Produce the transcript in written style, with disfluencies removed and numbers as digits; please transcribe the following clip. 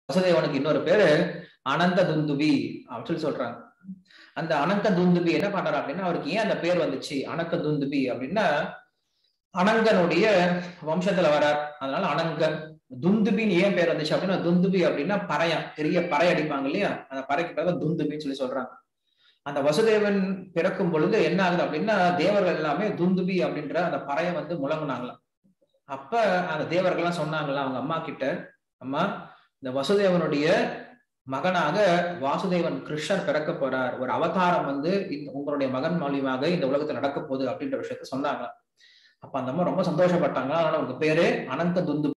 வசுதேவனுக்கு இன்னொரு பேரு அனந்த துந்துபி அப்படின்னு சொல்றாங்க. அந்த அனந்த துந்துபி என்ன பண்றாரு அப்படின்னா, அவருக்கு ஏன் அந்த பேர் வந்துச்சு அனந்த துந்துபி அப்படின்னா, அனங்கனுடைய வம்சத்துல வரார், அதனால அனங்கன். துந்துபின்னு ஏன் பேர் வந்துச்சு அப்படின்னா, துந்துபி அப்படின்னா பறையம், பெரிய பறை அடிப்பாங்க இல்லையா, அந்த பறைக்கு பேர் துந்துபின்னு சொல்லி சொல்றாங்க. அந்த வசுதேவன் பிறக்கும் பொழுது என்ன ஆகுது அப்படின்னா, தேவர்கள் எல்லாமே துந்துபி அப்படின்ற அந்த பறையை வந்து முழங்குனாங்களாம். அப்ப அந்த தேவர்கள்லாம் சொன்னாங்களா அவங்க அம்மா கிட்ட, அம்மா இந்த வசுதேவனுடைய மகனாக வாசுதேவன் கிருஷ்ணர் பிறக்க போறார், ஒரு அவதாரம் வந்து உங்களுடைய மகன் மூலியமாக இந்த உலகத்துல நடக்க போகுது அப்படின்ற விஷயத்த சொன்னாங்க. அப்ப அந்த அம்மா ரொம்ப சந்தோஷப்பட்டாங்க. அதனால அவங்க பேரு அனந்த துந்து